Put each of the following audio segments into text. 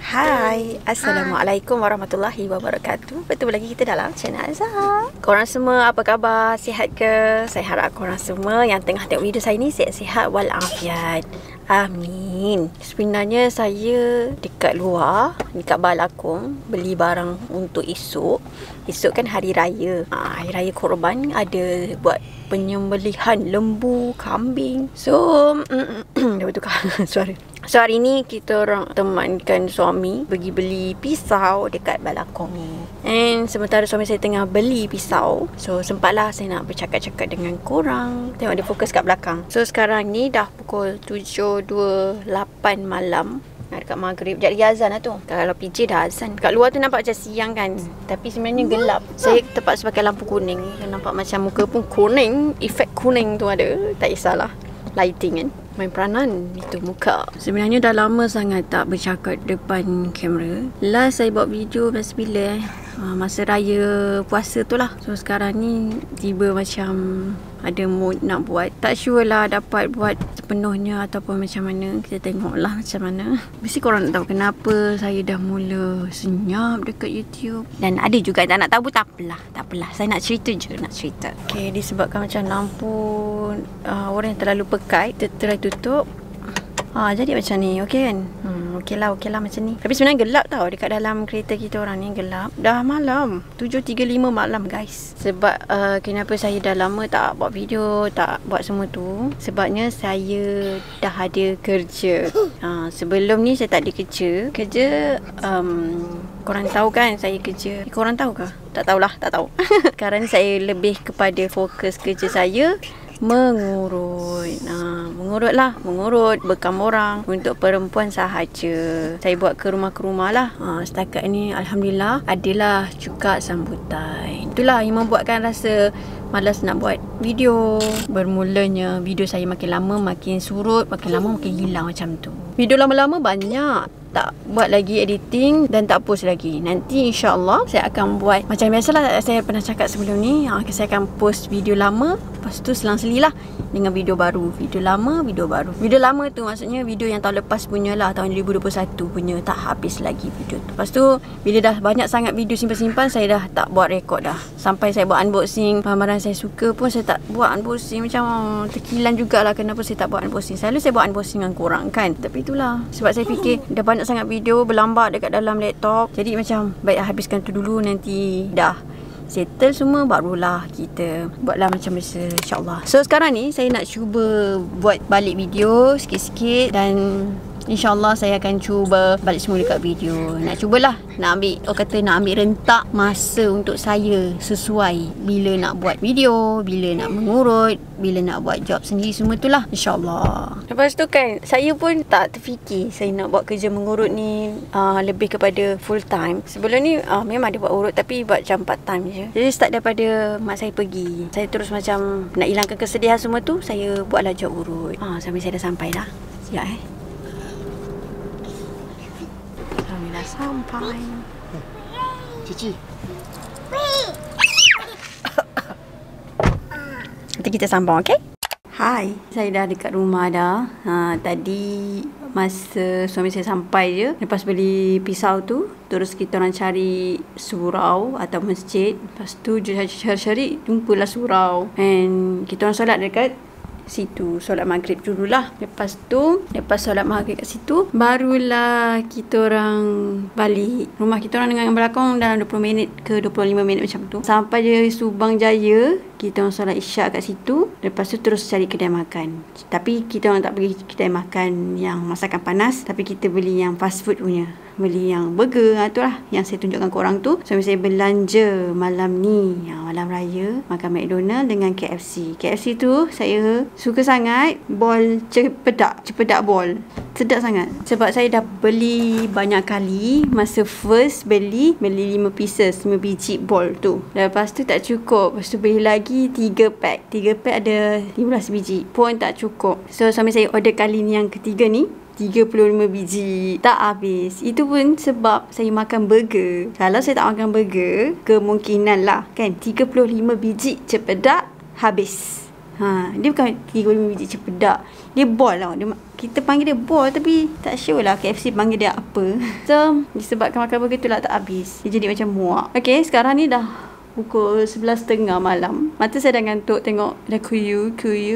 Hai, Assalamualaikum warahmatullahi wabarakatuh. Betul lagi kita dalam channel Azhar. Korang semua apa khabar? Sihat ke? Saya harap korang semua yang tengah tengok video saya ni sihat-sihat walafiat. Amin. Sebenarnya saya dekat luar, dekat balakong, beli barang untuk esok. Esok kan hari raya. Hari raya korban, ada buat penyembelihan lembu, kambing. So, dah bertukar suara. So hari ni kita orang temankan suami pergi beli pisau dekat balakong ni. And sementara suami saya tengah beli pisau, so sempatlah saya nak bercakap-cakap dengan korang. Tengok dia fokus kat belakang. So sekarang ni dah pukul 7.28 malam. Dekat maghrib. Jadi azan lah tu. Kalau PJ dah azan. Kat luar tu nampak macam siang kan. Tapi sebenarnya gelap. Saya terpaksa pakai lampu kuning. Nampak macam muka pun kuning. Efek kuning tu ada. Tak kisahlah. Lighting kan. Main peranan itu muka. Sebenarnya dah lama sangat tak bercakap depan kamera. Last saya buat video masa bila masa raya puasa tu lah. So sekarang ni tiba macam ada mood nak buat. Tak sure lah dapat buat sepenuhnya ataupun macam mana. Kita tengok lah macam mana. Mesti korang nak tahu kenapa saya dah mula senyap dekat YouTube. Dan ada juga tak nak tahu, tak apalah. Tak apalah. Saya nak cerita je, nak cerita. Okay, disebabkan macam lampu orang yang terlalu pekat, kita try tutup. Jadi macam ni, okey kan? Okey lah macam ni. Tapi sebenarnya gelap tau dekat dalam kereta kita orang ni, gelap. Dah malam, 7.35 malam guys. Sebab kenapa saya dah lama tak buat video, tak buat semua tu, sebabnya saya dah ada kerja. Sebelum ni saya tak ada kerja. Korang tahu kan saya kerja. Korang tahu ke? Tak tahulah, tak tahu. Sekarang ni saya lebih kepada fokus kerja saya mengurut. Mengurut bekam orang untuk perempuan sahaja. Saya buat ke rumah lah. Setakat ni alhamdulillah adalah juga sambutan. Itulah yang membuatkan rasa malas nak buat video. Bermulanya video saya makin lama makin surut, makin lama makin hilang macam tu. Video lama-lama banyak tak buat lagi editing dan tak post lagi. Nanti insyaAllah saya akan buat macam biasalah. Saya pernah cakap sebelum ni, saya akan post video lama, lepas tu selang-selilah dengan video baru. Video lama, video baru. Video lama tu maksudnya video yang tahun lepas punya lah, tahun 2021 punya, tak habis lagi video tu. Lepas tu bila dah banyak sangat video simpan-simpan, saya dah tak buat rekod dah. Sampai saya buat unboxing barang-barang saya suka pun saya tak buat unboxing. Macam terkilan jugalah kenapa saya tak buat unboxing. Selalu saya buat unboxing dengan korang kan. Tapi itulah sebab saya fikir dah banyak sangat video berlambat dekat dalam laptop. Jadi macam baik habiskan tu dulu, nanti dah settle semua barulah kita buatlah macam biasa, insyaAllah. So sekarang ni saya nak cuba buat balik video sikit-sikit dan InsyaAllah saya akan cuba balik semua dekat video. Nak cubalah, nak ambil rentak masa untuk saya sesuai bila nak buat video, bila nak mengurut, bila nak buat job sendiri, semua tu lah, InsyaAllah. Lepas tu kan, saya pun tak terfikir saya nak buat kerja mengurut ni lebih kepada full time. Sebelum ni memang ada buat urut, tapi buat macam part time je. Jadi start daripada mak saya pergi, saya terus macam nak hilangkan kesedihan semua tu, saya buatlah job urut. Sampai saya dah sampai dah. Sekejap kami dah sampai. Cici. Nanti kita sambung, okey? Hai, saya dah dekat rumah dah. Tadi masa suami saya sampai je, lepas beli pisau tu, terus kita orang cari surau atau masjid. Lepas tu cari-cari jumpalah surau. And kita orang solat dekat situ, solat maghrib dululah. Lepas solat maghrib kat situ, barulah kita orang balik. Rumah kita orang dengan belakang dalam 20 minit ke 25 minit macam tu. Sampai je Subang Jaya, kita orang solat isyak kat situ. Lepas tu terus cari kedai makan. Tapi kita orang tak pergi kedai makan yang masakan panas, tapi kita beli yang fast food punya. Beli yang burger, tu lah yang saya tunjukkan korang tu. Suami saya belanja malam ni, malam raya, makan McDonald dengan KFC. KFC tu saya suka sangat bol cepedak bol. Sedap sangat. Sebab saya dah beli banyak kali. Masa first beli 5 pieces, 5 biji bol tu. Lepas tu tak cukup. Lepas tu beli lagi 3 pack. 3 pack ada 15 biji. Pun tak cukup. So suami saya order kali ni yang ketiga ni, 35 biji. Tak habis. Itu pun sebab saya makan burger. Kalau saya tak makan burger, kemungkinan lah kan 35 biji cepedak habis. Dia bukan 35 biji cempedak. Dia ball tau. Kita panggil dia ball tapi tak sure lah KFC panggil dia apa. So, disebabkan makan burger tu lah tak habis. Dia jadi macam muak. Okay, sekarang ni dah pukul 11.30 malam. Mata saya dah ngantuk tengok ada kuyu.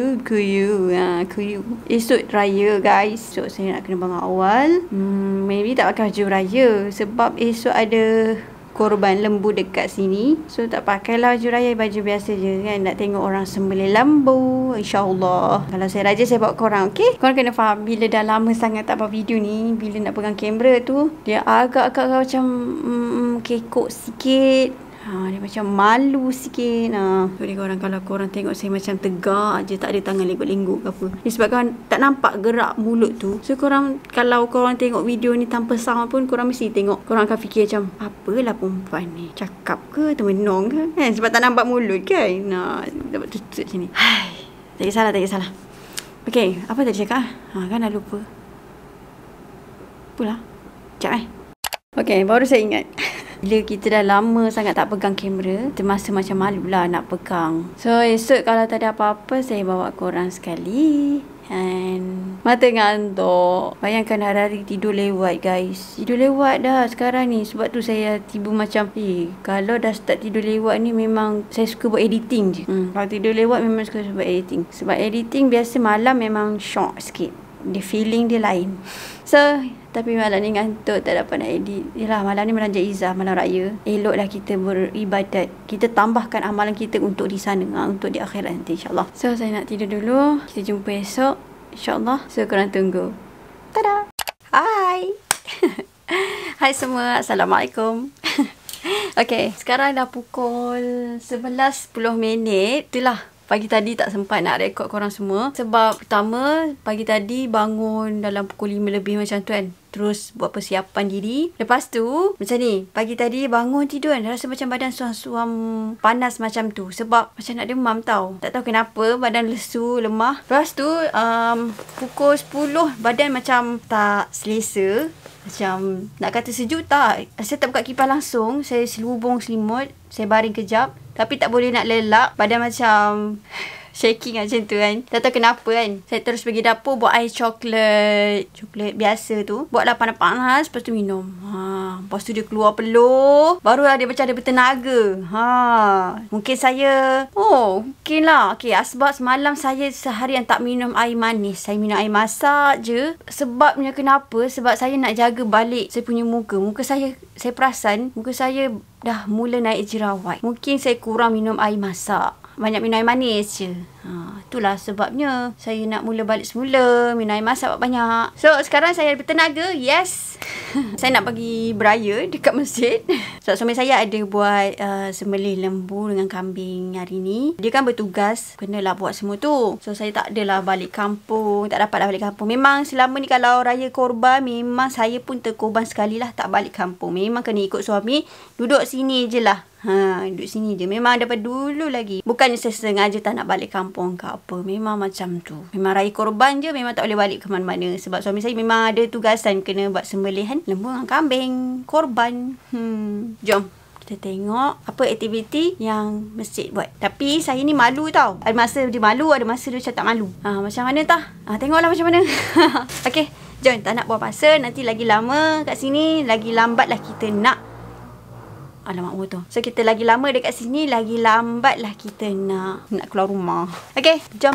Esok raya guys. So saya nak kena bangun awal. Maybe tak pakai baju raya sebab esok ada korban lembu dekat sini. So tak pakailah baju raya, baju biasa je kan. Nak tengok orang sembelih lembu, InsyaAllah. Kalau saya raja, saya bawa korang, okay? Korang kena faham, bila dah lama sangat tak buat video ni, bila nak pegang kamera tu, dia agak-agak macam kekok sikit. Dia macam malu sikit. Jadi kalau korang tengok saya macam tegak je, tak ada tangan lengguk-lengguk ke apa, disebabkan tak nampak gerak mulut tu. So korang, kalau korang tengok video ni tanpa sound pun, korang mesti tengok, korang akan fikir macam, apalah perempuan ni, cakap ke termenung ke kan? Sebab tak nampak mulut kan. Dapat tutup macam ni. Tak kisahlah. Okay, apa tadi cakap? Kan dah lupa pula. Sekejap Okay, baru saya ingat. Bila kita dah lama sangat tak pegang kamera, termasa macam malu lah nak pegang. So esok kalau tak ada apa-apa, saya bawa korang sekali. And mata ngantuk. Bayangkan hari-hari tidur lewat guys. Tidur lewat dah sekarang ni. Sebab tu saya tiba macam, kalau dah start tidur lewat ni, memang saya suka buat editing je. Kalau tidur lewat memang suka buat editing. Sebab editing biasa malam memang shock sikit. Dia feeling dia lain. So, tapi malam ni ngantuk, tak dapat nak edit. Yelah, malam ni malam Jaizah, malam raya. Eloklah kita beribadat. Kita tambahkan amalan kita untuk di sana, untuk di akhirat nanti insyaAllah. So, saya nak tidur dulu. Kita jumpa esok insyaAllah. So, korang tunggu. Tada! Hai! Hai semua, Assalamualaikum. Okay, sekarang dah pukul 11.10. Itulah. Pagi tadi tak sempat nak rekod korang semua. Sebab pertama, pagi tadi bangun dalam pukul 5 lebih macam tu kan. Terus buat persiapan diri. Lepas tu, macam ni. Pagi tadi bangun tidur kan. Rasa macam badan suam-suam panas macam tu. Sebab macam nak demam tau. Tak tahu kenapa. Badan lesu, lemah. Lepas tu, pukul 10, badan macam tak selesa. Macam nak kata sejuk tak. Saya tak buka kipas langsung. Saya selubung selimut. Saya baring kejap. Tapi tak boleh nak lelap. Badan macam shaking macam tu kan. Tak tahu kenapa kan. Saya terus pergi dapur buat air coklat. Coklat biasa tu. Buatlah panas-panas. Lepas tu minum. Lepas tu dia keluar peluh. Barulah dia macam ada bertenaga. Mungkin saya... mungkin lah. Okay, sebab semalam saya seharian tak minum air manis. Saya minum air masak je. Sebabnya kenapa? Sebab saya nak jaga balik saya punya muka. Muka saya perasan muka saya dah mula naik jerawat. Mungkin saya kurang minum air masak. Banyak minum air manis je. Itulah sebabnya saya nak mula balik semula. Minum air masak banyak. So, sekarang saya bertenaga. Yes. Saya nak pergi beraya dekat masjid. Sebab suami saya ada buat sembelih lembu dengan kambing hari ni. Dia kan bertugas. Kenalah buat semua tu. So, saya tak adalah balik kampung. Tak dapatlah balik kampung. Memang selama ni kalau raya korban, memang saya pun terkorban sekali lah tak balik kampung. Memang kena ikut suami. Duduk sini je lah. Duduk sini je. Memang daripada dulu lagi. Bukannya saya sengaja tak nak balik kampung ke apa. Memang macam tu. Memang raya korban je. Memang tak boleh balik ke mana-mana. Sebab suami saya memang ada tugasan kena buat sembelihan lembu dengan kambing. Korban. Jom kita tengok apa aktiviti yang masjid buat. Tapi saya ni malu tau. Ada masa dia malu, ada masa dia macam tak malu. Macam mana tah? Tengoklah macam mana. Okay, jom. Tak nak buang masa. Nanti lagi lama kat sini, lagi lambatlah kita nak. Alamak motor. So kita lagi lama dekat sini, lagi lambatlah kita nak keluar rumah. Okay, jom.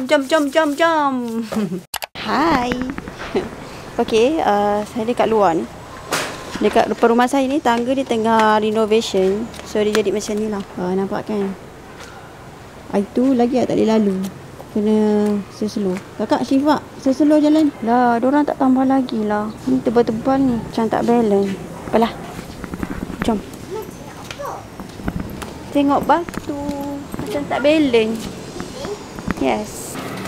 Hai. Okay, saya dekat luar ni. Dekat depan rumah saya ni, tangga dia tengah renovation. So dia jadi macam ni lah. Nampak kan? Itu lagi tak boleh lalu. Kena slow. Kakak Syifa, slow jalan. Lah, diorang tak tambah lagi lah. Ni tebal-tebal ni. Macam tak balance. Apalah. Jom. Tengok batu. Macam tak balance. Yes.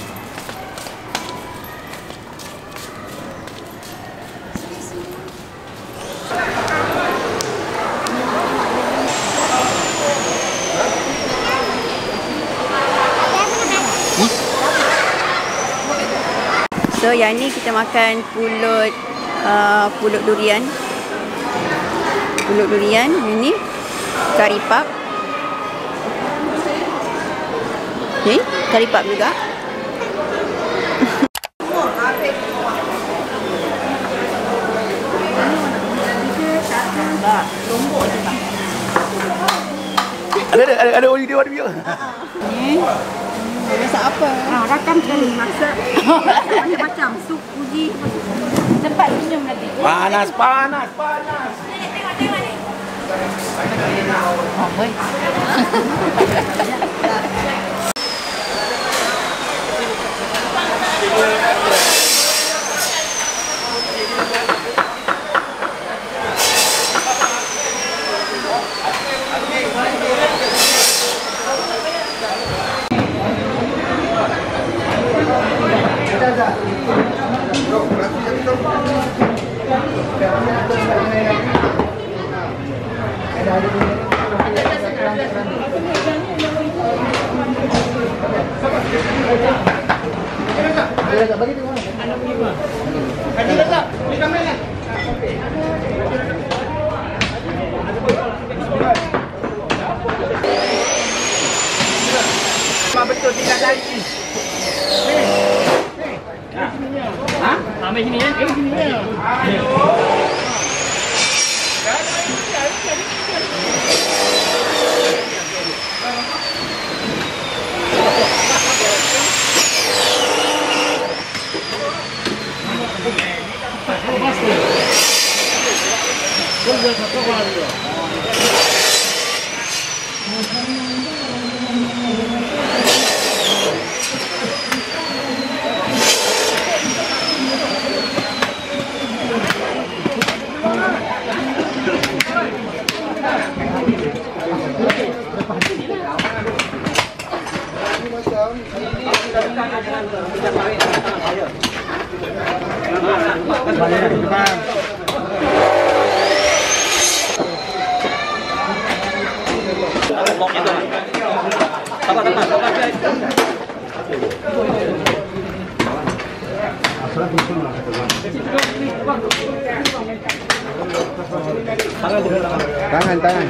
So yang ni kita makan pulut durian. Pulut durian. Yang ni kari pap. Ni, kari pap juga. Ada oli dia ada dia. Ni masak apa? Rakam sekali masak. Macam-macam sup uji. Cepat senyum nanti. Panas. Tengok ni. Oh, boy. Betul tinggal lagi. Ambil sini ya. Sini ya. Tangan.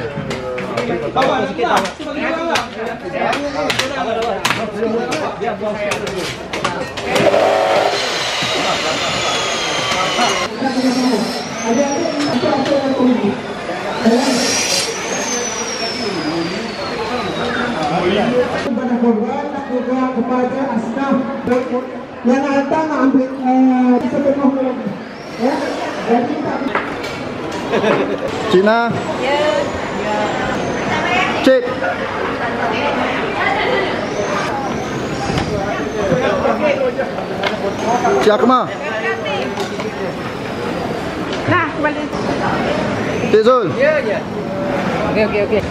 Kepada korban dan juga kepada staf yang datang ambil sepenuh ya. Jadi Cina. Cik. Cik Akmal. Nah, kembali. Cik Zul. Ya. Okey.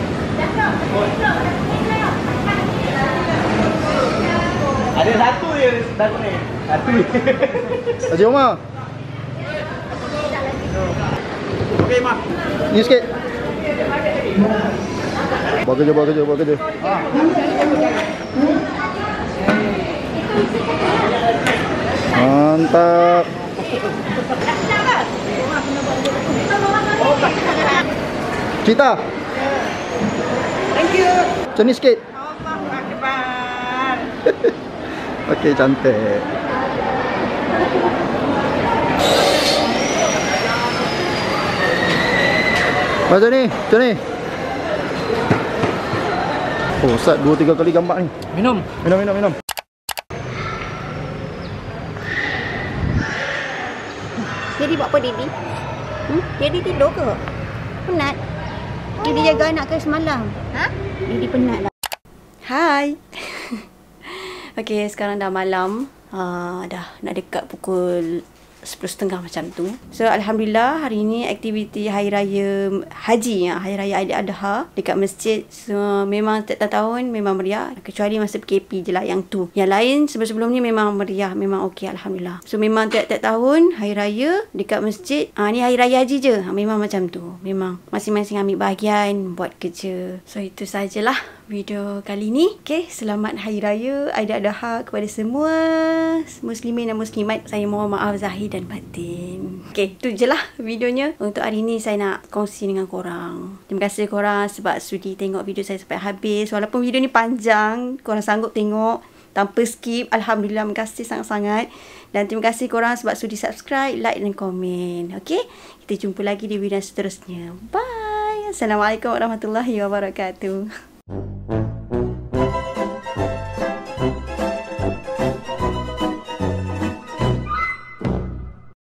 Ada satu je satu ni. Haji Omar. Okey, Mak. Ni sikit. Buat kerja. Mantap. Cita. Thank you. Macam ni sikit. Allahu Akbar. Okey, cantik. Macam ni. Oh, Ustaz 2-3 kali gambar ni. Minum. Jadi buat apa Didi? Didi tidur ke? Penat? Didi jaga anak ke semalam? Didi penat lah. Hai. Okey, sekarang dah malam. Dah nak dekat pukul 10.30 macam tu. So alhamdulillah hari ni aktiviti hari raya haji, hari raya Ailadha dekat masjid. So memang setiap tahun memang meriah, kecuali masa PKP je lah yang tu. Yang lain sebelum ni memang meriah, memang okey alhamdulillah. So memang tiap-tiap tahun hari raya dekat masjid, ni hari raya haji je, memang macam tu. Memang masing-masing ambil bahagian buat kerja. So itu sajalah video kali ni. Okay, selamat Hari Raya Ailadha kepada semua muslimin dan muslimat. Saya mohon maaf zahir dan batin. Okay, tu je lah videonya. Untuk hari ni saya nak kongsi dengan korang. Terima kasih korang sebab sudi tengok video saya sampai habis. Walaupun video ni panjang, korang sanggup tengok tanpa skip. Alhamdulillah, terima kasih sangat-sangat. Dan terima kasih korang sebab sudi subscribe, like dan komen. Okay, kita jumpa lagi di video seterusnya. Bye. Assalamualaikum warahmatullahi wabarakatuh.